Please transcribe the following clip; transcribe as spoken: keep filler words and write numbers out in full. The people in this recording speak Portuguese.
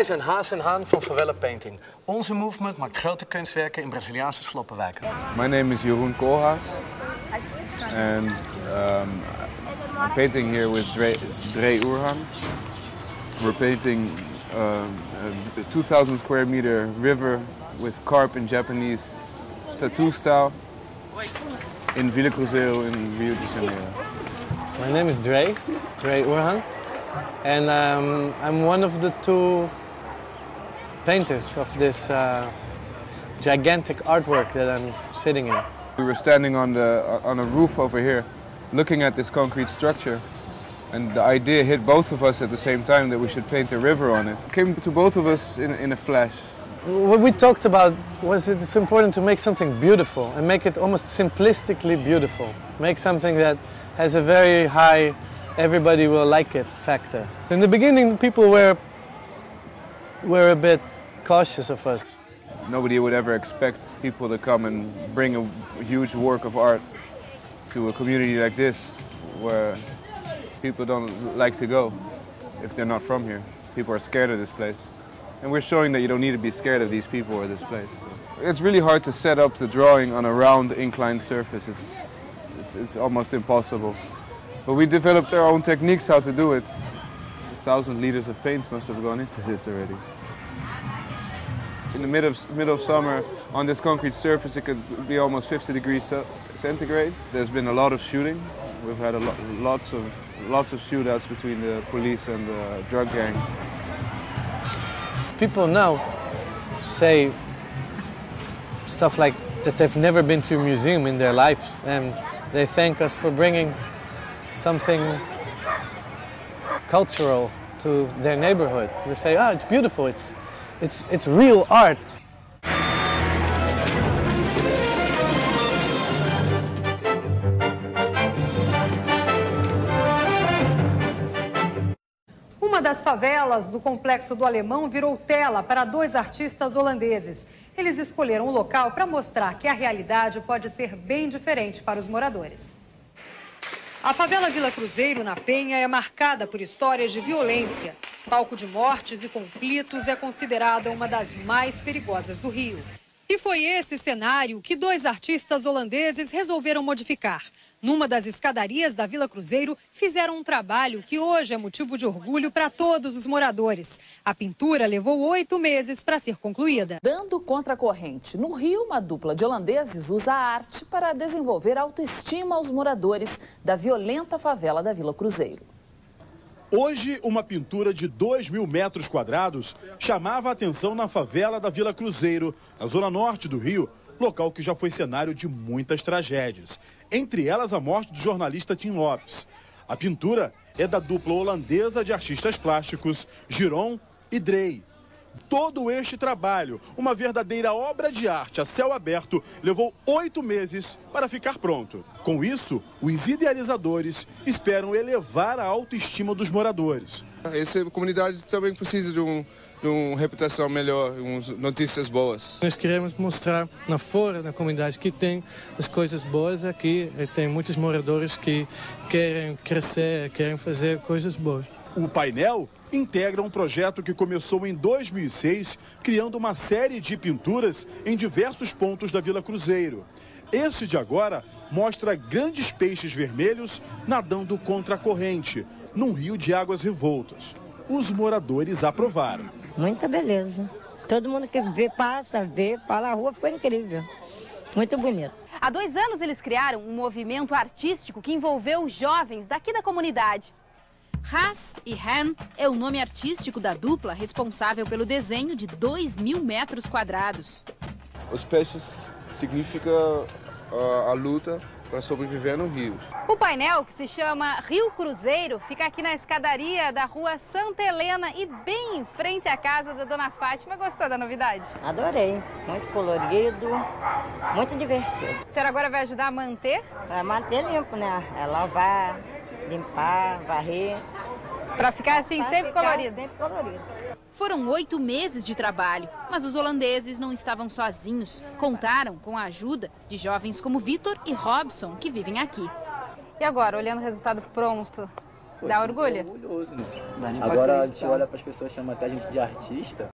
zijn Haas en Haan van Favela Painting. Onze movement maakt grote kunstwerken in Braziliaanse sloppenwijken. My name is Jeroen Koolhaas. And um, I'm painting here with Dre, Dre Urhan. We're painting uh, a two thousand square meter river with carp in Japanese tattoo style in Vila Cruzeiro in Rio de Janeiro. My name is Dre, Dre Urhan. And um, I'm one of the two painters of this uh, gigantic artwork that I'm sitting in. We were standing on, the, on a roof over here, looking at this concrete structure. And the idea hit both of us at the same time that we should paint a river on it. It came to both of us in, in a flash. What we talked about was that it's important to make something beautiful and make it almost simplistically beautiful. Make something that has a very high everybody will like it factor. In the beginning, people were, were a bit cautious of us. Nobody would ever expect people to come and bring a huge work of art to a community like this, where people don't like to go if they're not from here. People are scared of this place. And we're showing that you don't need to be scared of these people or this place. It's really hard to set up the drawing on a round inclined surface. It's, it's, it's almost impossible. But we developed our own techniques how to do it. A thousand liters of paint must have gone into this already. In the middle of, middle of summer, on this concrete surface, it could be almost fifty degrees centigrade. There's been a lot of shooting. We've had a lo lots of lots of shootouts between the police and the drug gang. People now say stuff like that they've never been to a museum in their lives, and they thank us for bringing something cultural to their neighborhood. They say, "Oh, it's beautiful. It's, it's, it's real art." Uma das favelas do Complexo do Alemão virou tela para dois artistas holandeses. Eles escolheram o local para mostrar que a realidade pode ser bem diferente para os moradores. A favela Vila Cruzeiro, na Penha, é marcada por histórias de violência. Palco de mortes e conflitos, é considerada uma das mais perigosas do Rio. E foi esse cenário que dois artistas holandeses resolveram modificar. Numa das escadarias da Vila Cruzeiro, fizeram um trabalho que hoje é motivo de orgulho para todos os moradores. A pintura levou oito meses para ser concluída. Dando contra a corrente, no Rio, uma dupla de holandeses usa a arte para desenvolver autoestima aos moradores da violenta favela da Vila Cruzeiro. Hoje, uma pintura de dois mil metros quadrados chamava a atenção na favela da Vila Cruzeiro, na zona norte do Rio, local que já foi cenário de muitas tragédias. Entre elas, a morte do jornalista Tim Lopes. A pintura é da dupla holandesa de artistas plásticos, Giron e Drey. Todo este trabalho, uma verdadeira obra de arte a céu aberto, levou oito meses para ficar pronto. Com isso, os idealizadores esperam elevar a autoestima dos moradores. Essa comunidade também precisa de, um, de uma reputação melhor, umas notícias boas. Nós queremos mostrar na fora da comunidade que tem as coisas boas aqui, e tem muitos moradores que querem crescer, querem fazer coisas boas. O painel integra um projeto que começou em dois mil e seis, criando uma série de pinturas em diversos pontos da Vila Cruzeiro. Esse de agora mostra grandes peixes vermelhos nadando contra a corrente, num rio de águas revoltas. Os moradores aprovaram. Muita beleza. Todo mundo que vê, passa, vê, fala, a rua ficou incrível. Muito bonito. Há dois anos eles criaram um movimento artístico que envolveu jovens daqui da comunidade. Haas e Han é o nome artístico da dupla responsável pelo desenho de dois mil metros quadrados. Os peixes significam uh, a luta para sobreviver no rio. O painel, que se chama Rio Cruzeiro, fica aqui na escadaria da rua Santa Helena e bem em frente à casa da dona Fátima. Gostou da novidade? Adorei. Muito colorido, muito divertido. A senhora agora vai ajudar a manter? Para manter limpo, né? É lavar, limpar, varrer. Para ficar assim, pra sempre ficar colorido? Sempre colorido. Foram oito meses de trabalho, mas os holandeses não estavam sozinhos. Contaram com a ajuda de jovens como Vitor e Robson, que vivem aqui. E agora, olhando o resultado pronto, Dá orgulho? Orgulhoso, né? Agora a gente olha para as pessoas, chama até a gente de artista.